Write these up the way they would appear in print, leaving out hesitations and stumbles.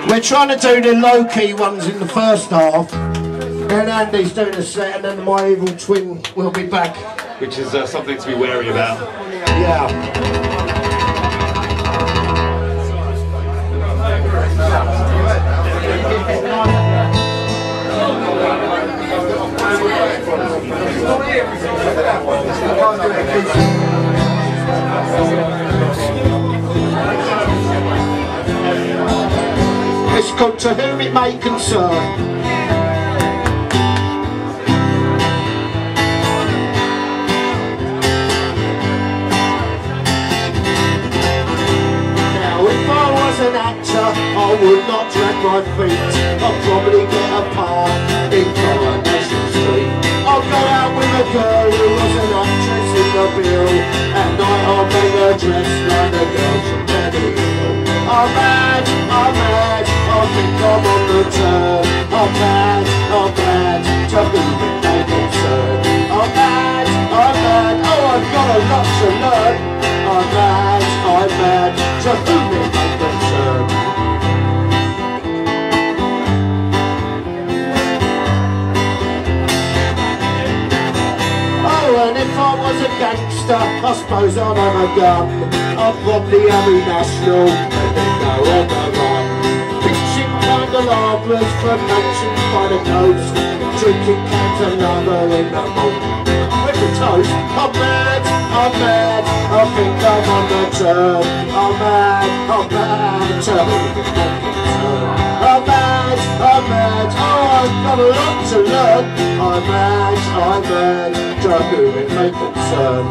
We're trying to do the low-key ones in the first half. Then Andy's doing a set, and then my evil twin will be back. Which is something to be wary about. Yeah. It's called To Whom It May Concern. An actor, I would not drag my feet. I'll probably get a part in Coronation Street. I'll go out with a girl who was an actress in the bill. At night I'll make her dress like a girl from Benny Hill. I'm mad, I think I'm on the turn. I'm mad, to whom it may concern. I'm mad, oh I've got a lot to learn. I'm mad, to whom it may concern. Oh, and if I was a gangster, I suppose I'd have a gun. I'd probably have a national and then go on the run. Pitching candelabras from mansions by the coast, drinking cans of lager in the morning with the toast. I'm mad, I think I'm on the turn. I'm mad, to whom it may concern. I'm mad, oh I've got a lot to learn. I'm mad, to whom it may concern.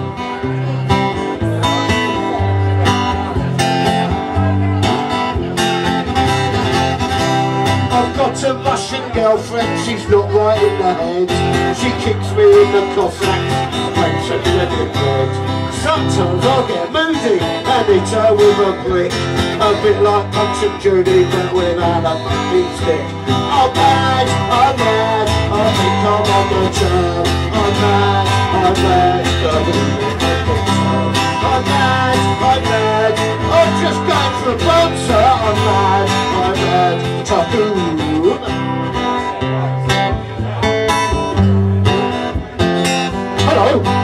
I've got a Russian girlfriend, she's not right in the head. She kicks me in the Cossacks, French and credit card. Sometimes I get moody and hit her with a brick. A bit like Punch and Judy, but without a fucking stick. I'm mad, I think I'm on the turn. I'm mad, to whom it may concern. I'm mad, I'm just going for a bouncer. I'm mad, to whom. Hello.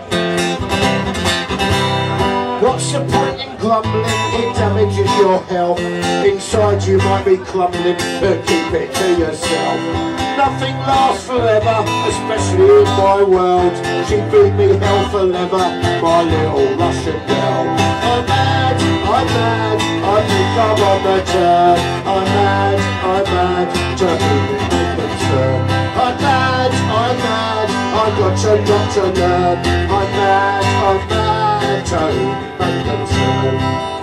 What's the point in grumbling? It damages your health. Inside you might be crumbling, but keep it to yourself. Nothing lasts forever, especially in my world. She beat me hell for leather, my little Russian girl. I'm mad, I think I'm on the turn. I'm mad, to whom it may concern. I'm mad, I've got a lot to learn. I'm mad, to whom it may concern.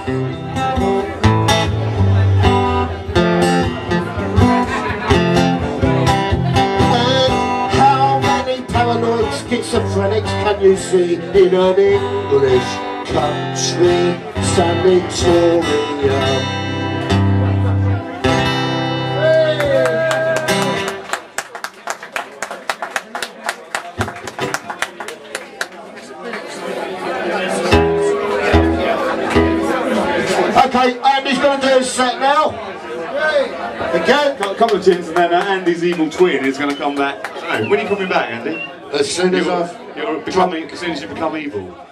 And how many paranoid schizophrenics can you see in an English country sanatorium? Okay, Andy's going to do his set now. Okay. Got a couple of tunes and then Andy's evil twin is going to come back. So, when are you coming back, Andy? As soon as as soon as you become evil.